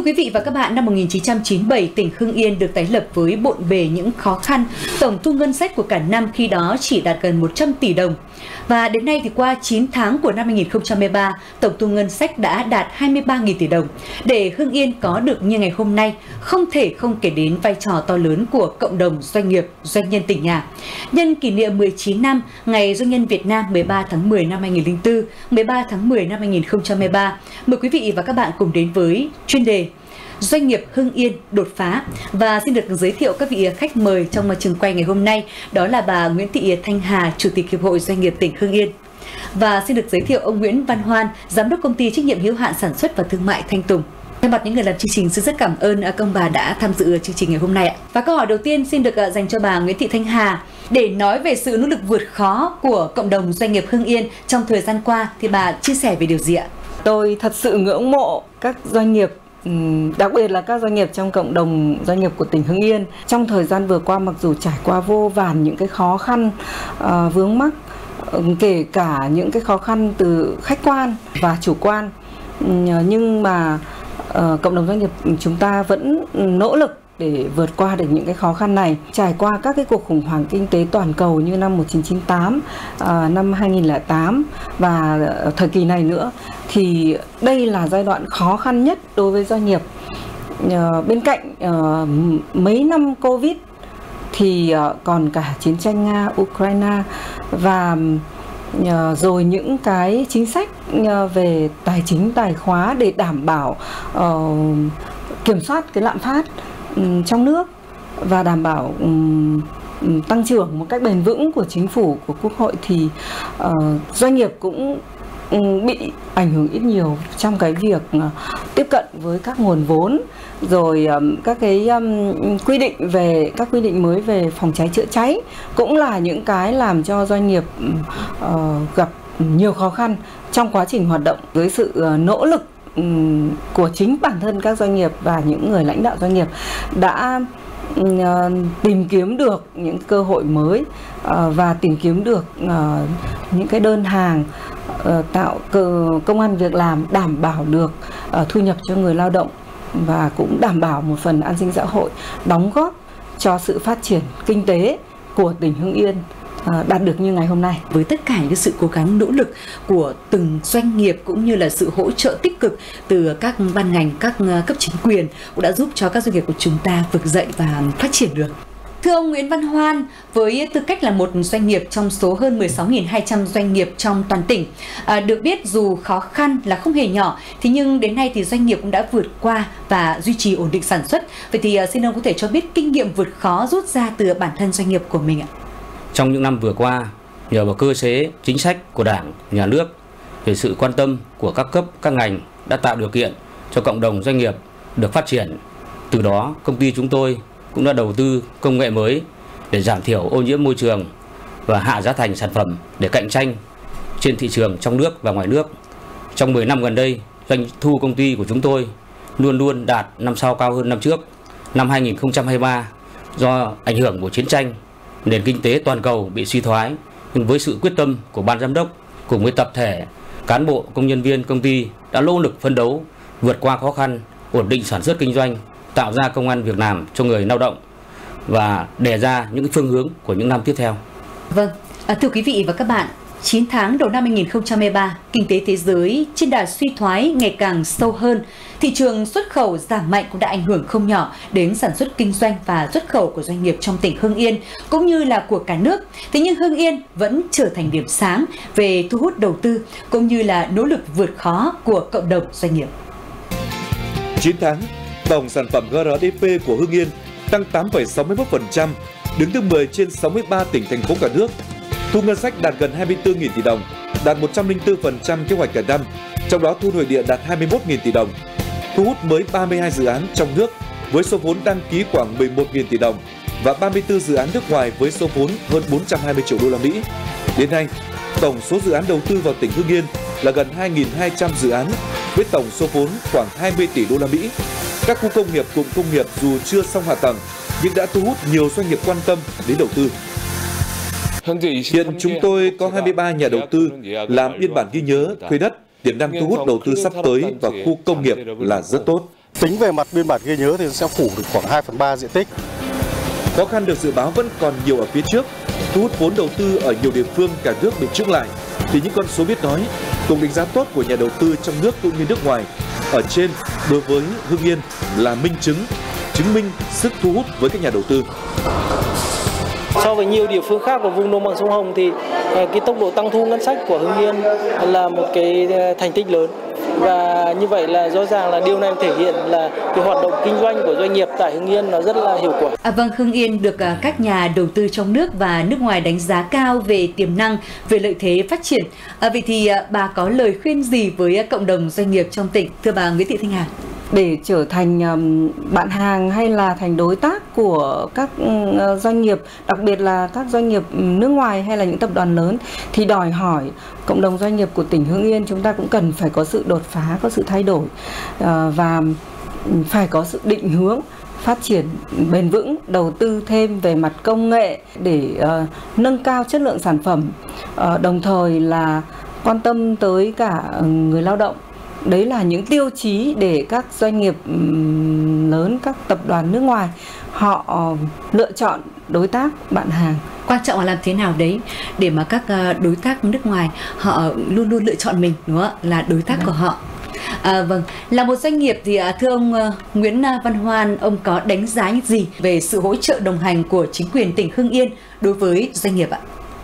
quý vị và các bạn, năm 1997, tỉnh Hưng Yên được tái lập với bộn bề những khó khăn. Tổng thu ngân sách của cả năm khi đó chỉ đạt gần 100 tỷ đồng. Và đến nay thì qua 9 tháng của năm 2023, tổng thu ngân sách đã đạt 23.000 tỷ đồng. Để Hưng Yên có được như ngày hôm nay, không thể không kể đến vai trò to lớn của cộng đồng doanh nghiệp, doanh nhân tỉnh nhà. Nhân kỷ niệm 19 năm Ngày Doanh nhân Việt Nam 13 tháng 10 năm 2004, 13 tháng 10 năm 2023, mời quý vị và các bạn cùng đến với chuyên đề Doanh nghiệp Hưng Yên đột phá. Và xin được giới thiệu các vị khách mời trong trường quay ngày hôm nay, đó là bà Nguyễn Thị Thanh Hà, Chủ tịch Hiệp hội Doanh nghiệp tỉnh Hưng Yên. Và xin được giới thiệu ông Nguyễn Văn Hoan, Giám đốc Công ty Trách nhiệm hữu hạn Sản xuất và Thương mại Thanh Tùng. Thay mặt những người làm chương trình, xin rất cảm ơn công bà đã tham dự chương trình ngày hôm nay ạ. Và câu hỏi đầu tiên xin được dành cho bà Nguyễn Thị Thanh Hà. Để nói về sự nỗ lực vượt khó của cộng đồng doanh nghiệp Hưng Yên trong thời gian qua thì bà chia sẻ về điều gì ạ? Tôi thật sự ngưỡng mộ các doanh nghiệp, đặc biệt là các doanh nghiệp trong cộng đồng doanh nghiệp của tỉnh Hưng Yên. Trong thời gian vừa qua, mặc dù trải qua vô vàn những cái khó khăn vướng mắc, kể cả những cái khó khăn từ khách quan và chủ quan, nhưng mà cộng đồng doanh nghiệp chúng ta vẫn nỗ lực để vượt qua được những cái khó khăn này. Trải qua các cái cuộc khủng hoảng kinh tế toàn cầu như năm 1998, năm 2008 và thời kỳ này nữa, thì đây là giai đoạn khó khăn nhất đối với doanh nghiệp. Bên cạnh mấy năm Covid thì còn cả chiến tranh Nga-Ukraine và rồi những cái chính sách về tài chính tài khóa để đảm bảo kiểm soát cái lạm phát trong nước và đảm bảo tăng trưởng một cách bền vững của chính phủ, của Quốc hội, thì doanh nghiệp cũng bị ảnh hưởng ít nhiều trong cái việc tiếp cận với các nguồn vốn, rồi các cái quy định mới về phòng cháy chữa cháy cũng là những cái làm cho doanh nghiệp gặp nhiều khó khăn trong quá trình hoạt động. Với sự nỗ lực của chính bản thân các doanh nghiệp và những người lãnh đạo doanh nghiệp đã tìm kiếm được những cơ hội mới và tìm kiếm được những cái đơn hàng, tạo công ăn việc làm, đảm bảo được thu nhập cho người lao động và cũng đảm bảo một phần an sinh xã hội, đóng góp cho sự phát triển kinh tế của tỉnh Hưng Yên đạt được như ngày hôm nay. Với tất cả những sự cố gắng nỗ lực của từng doanh nghiệp cũng như là sự hỗ trợ tích cực từ các ban ngành, các cấp chính quyền cũng đã giúp cho các doanh nghiệp của chúng ta vực dậy và phát triển được. Thưa ông Nguyễn Văn Hoan, với tư cách là một doanh nghiệp trong số hơn 16.200 doanh nghiệp trong toàn tỉnh, được biết dù khó khăn là không hề nhỏ, thế nhưng đến nay thì doanh nghiệp cũng đã vượt qua và duy trì ổn định sản xuất. Vậy thì xin ông có thể cho biết kinh nghiệm vượt khó rút ra từ bản thân doanh nghiệp của mình ạ? Trong những năm vừa qua, nhờ vào cơ chế chính sách của Đảng, Nhà nước, về sự quan tâm của các cấp, các ngành đã tạo điều kiện cho cộng đồng doanh nghiệp được phát triển. Từ đó, công ty chúng tôi cũng đã đầu tư công nghệ mới để giảm thiểu ô nhiễm môi trường và hạ giá thành sản phẩm để cạnh tranh trên thị trường trong nước và ngoài nước. Trong 10 năm gần đây, doanh thu công ty của chúng tôi luôn luôn đạt năm sau cao hơn năm trước. Năm 2023, do ảnh hưởng của chiến tranh, nền kinh tế toàn cầu bị suy thoái, nhưng với sự quyết tâm của ban giám đốc cùng với tập thể cán bộ công nhân viên công ty đã nỗ lực phấn đấu vượt qua khó khăn, ổn định sản xuất kinh doanh, tạo ra công ăn việc làm cho người lao động và đề ra những phương hướng của những năm tiếp theo. Vâng, thưa quý vị và các bạn, 9 tháng đầu năm 2023, kinh tế thế giới trên đà suy thoái ngày càng sâu hơn. Thị trường xuất khẩu giảm mạnh cũng đã ảnh hưởng không nhỏ đến sản xuất kinh doanh và xuất khẩu của doanh nghiệp trong tỉnh Hưng Yên cũng như là của cả nước. Thế nhưng Hưng Yên vẫn trở thành điểm sáng về thu hút đầu tư cũng như là nỗ lực vượt khó của cộng đồng doanh nghiệp. 9 tháng, tổng sản phẩm GRDP của Hưng Yên tăng 8,61%, đứng thứ 10 trên 63 tỉnh thành phố cả nước. Thu ngân sách đạt gần 24.000 tỷ đồng, đạt 104% kế hoạch cả năm, trong đó thu nội địa đạt 21.000 tỷ đồng. Thu hút mới 32 dự án trong nước với số vốn đăng ký khoảng 11.000 tỷ đồng và 34 dự án nước ngoài với số vốn hơn 420 triệu đô la Mỹ. Đến nay, tổng số dự án đầu tư vào tỉnh Hưng Yên là gần 2.200 dự án với tổng số vốn khoảng 20 tỷ đô la Mỹ. Các khu công nghiệp, cụm công nghiệp dù chưa xong hạ tầng nhưng đã thu hút nhiều doanh nghiệp quan tâm đến đầu tư. Hiện chúng tôi có 23 nhà đầu tư làm biên bản ghi nhớ thuê đất, tiềm năng thu hút đầu tư sắp tới vào khu công nghiệp là rất tốt. Tính về mặt biên bản ghi nhớ thì sẽ phủ được khoảng 2/3 diện tích. Khó khăn được dự báo vẫn còn nhiều ở phía trước. Thu hút vốn đầu tư ở nhiều địa phương cả nước bị chững lại, thì những con số biết nói cùng đánh giá tốt của nhà đầu tư trong nước cũng như nước ngoài ở trên đối với Hưng Yên là minh chứng minh sức thu hút với các nhà đầu tư. So với nhiều địa phương khác của vùng đồng bằng sông Hồng thì cái tốc độ tăng thu ngân sách của Hưng Yên là một cái thành tích lớn. Và như vậy là rõ ràng là điều này thể hiện là cái hoạt động kinh doanh của doanh nghiệp tại Hưng Yên nó rất là hiệu quả. Vâng, Hưng Yên được các nhà đầu tư trong nước và nước ngoài đánh giá cao về tiềm năng, về lợi thế phát triển. Vậy thì bà có lời khuyên gì với cộng đồng doanh nghiệp trong tỉnh, thưa bà Nguyễn Thị Thanh Hà? Để trở thành bạn hàng hay là thành đối tác của các doanh nghiệp, đặc biệt là các doanh nghiệp nước ngoài hay là những tập đoàn lớn, thì đòi hỏi cộng đồng doanh nghiệp của tỉnh Hưng Yên chúng ta cũng cần phải có sự đột phá, có sự thay đổi và phải có sự định hướng phát triển bền vững, đầu tư thêm về mặt công nghệ để nâng cao chất lượng sản phẩm, đồng thời là quan tâm tới cả người lao động. Đấy là những tiêu chí để các doanh nghiệp lớn, các tập đoàn nước ngoài họ lựa chọn đối tác, bạn hàng. Quan trọng là làm thế nào đấy để mà các đối tác nước ngoài họ luôn luôn lựa chọn mình, đúng không? Là đối tác của họ. Vâng, là một doanh nghiệp thì thưa ông Nguyễn Văn Hoan, ông có đánh giá những gì về sự hỗ trợ đồng hành của chính quyền tỉnh Hưng Yên đối với doanh nghiệp ạ?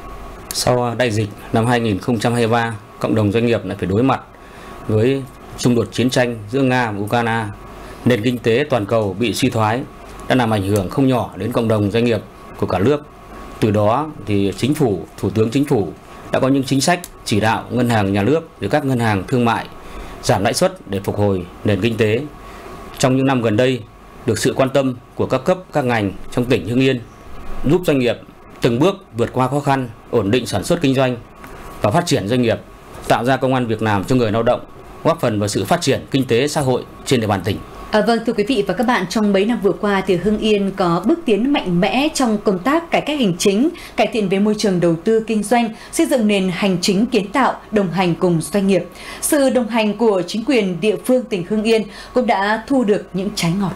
Sau đại dịch năm 2023, cộng đồng doanh nghiệp lại phải đối mặt với xung đột chiến tranh giữa Nga và Ukraine. Nền kinh tế toàn cầu bị suy thoái đã làm ảnh hưởng không nhỏ đến cộng đồng doanh nghiệp của cả nước. Từ đó thì Thủ tướng Chính phủ đã có những chính sách chỉ đạo ngân hàng nhà nước và các ngân hàng thương mại giảm lãi suất để phục hồi nền kinh tế. Trong những năm gần đây, được sự quan tâm của các cấp, các ngành trong tỉnh Hưng Yên giúp doanh nghiệp từng bước vượt qua khó khăn, ổn định sản xuất kinh doanh và phát triển doanh nghiệp, tạo ra công ăn việc làm cho người lao động, góp phần vào sự phát triển kinh tế xã hội trên địa bàn tỉnh. Vâng, thưa quý vị và các bạn, trong mấy năm vừa qua thì Hưng Yên có bước tiến mạnh mẽ trong công tác cải cách hành chính, cải thiện về môi trường đầu tư kinh doanh, xây dựng nền hành chính kiến tạo, đồng hành cùng doanh nghiệp. Sự đồng hành của chính quyền địa phương tỉnh Hưng Yên cũng đã thu được những trái ngọt.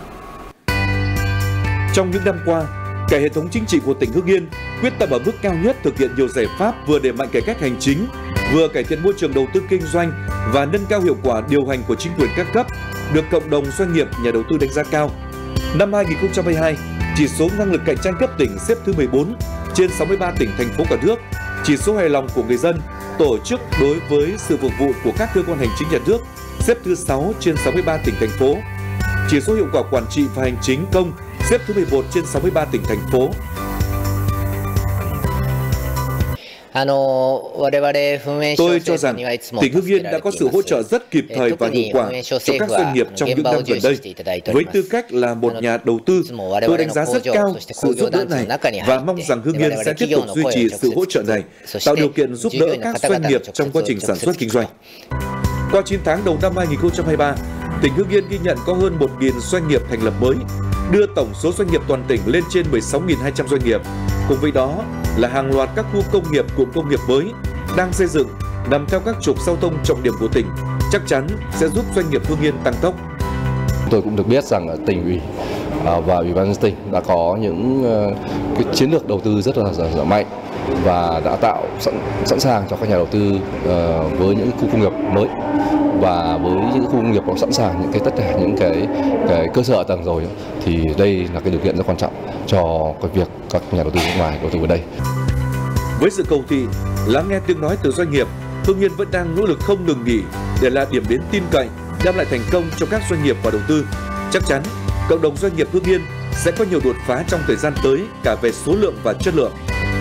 Trong những năm qua, cả hệ thống chính trị của tỉnh Hưng Yên quyết tâm ở mức cao nhất thực hiện nhiều giải pháp vừa đẩy mạnh cải cách hành chính, vừa cải thiện môi trường đầu tư kinh doanh và nâng cao hiệu quả điều hành của chính quyền các cấp, được cộng đồng doanh nghiệp, nhà đầu tư đánh giá cao. Năm 2022, chỉ số năng lực cạnh tranh cấp tỉnh xếp thứ 14 trên 63 tỉnh thành phố cả nước. Chỉ số hài lòng của người dân, tổ chức đối với sự phục vụ của các cơ quan hành chính nhà nước xếp thứ 6 trên 63 tỉnh thành phố. Chỉ số hiệu quả quản trị và hành chính công xếp thứ 11 trên 63 tỉnh thành phố. Tôi cho rằng tỉnh Hưng Yên đã có sự hỗ trợ rất kịp thời và hiệu quả cho các doanh nghiệp trong những năm gần đây. Với tư cách là một nhà đầu tư, tôi đánh giá rất cao sự giúp đỡ này và mong rằng Hưng Yên sẽ tiếp tục duy trì sự hỗ trợ này, tạo điều kiện giúp đỡ các doanh nghiệp trong quá trình sản xuất kinh doanh. Qua 9 tháng đầu năm 2023, tỉnh Hưng Yên ghi nhận có hơn 1.000 doanh nghiệp thành lập mới, đưa tổng số doanh nghiệp toàn tỉnh lên trên 16.200 doanh nghiệp. Cùng với đó là hàng loạt các khu công nghiệp, cụm công nghiệp mới đang xây dựng nằm theo các trục giao thông trọng điểm của tỉnh, chắc chắn sẽ giúp doanh nghiệp Hưng Yên tăng tốc. Tôi cũng được biết rằng tỉnh ủy và ủy ban nhân dân tỉnh đã có những cái chiến lược đầu tư rất là mạnh và đã tạo sẵn sàng cho các nhà đầu tư với những khu công nghiệp mới, và với những khu công nghiệp nó sẵn sàng những tất cả những cái cơ sở hạ tầng rồi, thì đây là cái điều kiện rất quan trọng cho cái việc các nhà đầu tư nước ngoài đầu tư vào đây. Với sự cầu thị, lắng nghe tiếng nói từ doanh nghiệp, Hưng Yên vẫn đang nỗ lực không ngừng nghỉ để là điểm đến tin cậy, đem lại thành công cho các doanh nghiệp và đầu tư. Chắc chắn cộng đồng doanh nghiệp Hưng Yên sẽ có nhiều đột phá trong thời gian tới cả về số lượng và chất lượng.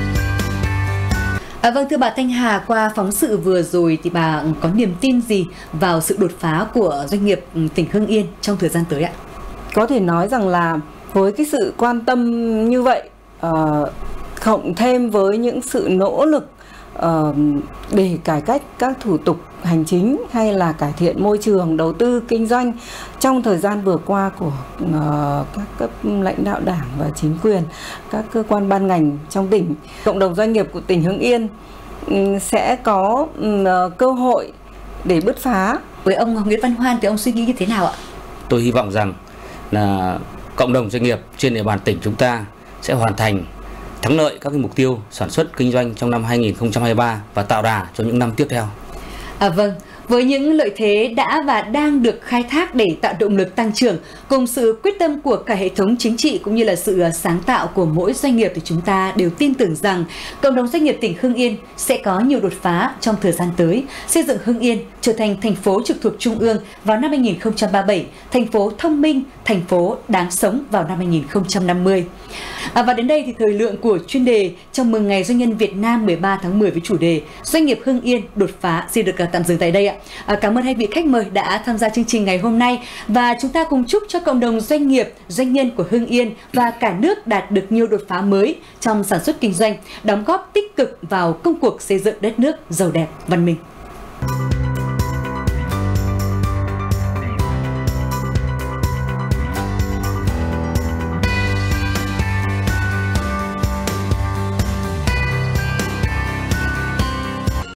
Vâng, thưa bà Thanh Hà, qua phóng sự vừa rồi thì bà có niềm tin gì vào sự đột phá của doanh nghiệp tỉnh Hưng Yên trong thời gian tới ạ? Có thể nói rằng là với cái sự quan tâm như vậy, cộng thêm với những sự nỗ lực để cải cách các thủ tục hành chính hay là cải thiện môi trường đầu tư kinh doanh trong thời gian vừa qua của các cấp lãnh đạo đảng và chính quyền, các cơ quan ban ngành trong tỉnh, cộng đồng doanh nghiệp của tỉnh Hưng Yên sẽ có cơ hội để bứt phá. Với ông Nguyễn Văn Hoan thì ông suy nghĩ như thế nào ạ? tôi hy vọng rằng là cộng đồng doanh nghiệp trên địa bàn tỉnh chúng ta sẽ hoàn thành thắng lợi các cái mục tiêu sản xuất kinh doanh trong năm 2023 và tạo đà cho những năm tiếp theo. Vâng, với những lợi thế đã và đang được khai thác để tạo động lực tăng trưởng, cùng sự quyết tâm của cả hệ thống chính trị cũng như là sự sáng tạo của mỗi doanh nghiệp, thì chúng ta đều tin tưởng rằng cộng đồng doanh nghiệp tỉnh Hưng Yên sẽ có nhiều đột phá trong thời gian tới, xây dựng Hưng Yên trở thành thành phố trực thuộc Trung ương vào năm 2037, thành phố thông minh, thành phố đáng sống vào năm 2050. Và đến đây thì thời lượng của chuyên đề chào mừng Ngày Doanh nhân Việt Nam 13 tháng 10 với chủ đề Doanh nghiệp Hưng Yên đột phá xin được tạm dừng tại đây ạ. Cảm ơn hai vị khách mời đã tham gia chương trình ngày hôm nay, và chúng ta cùng chúc cho cộng đồng doanh nghiệp, doanh nhân của Hưng Yên và cả nước đạt được nhiều đột phá mới trong sản xuất kinh doanh, đóng góp tích cực vào công cuộc xây dựng đất nước giàu đẹp, văn minh.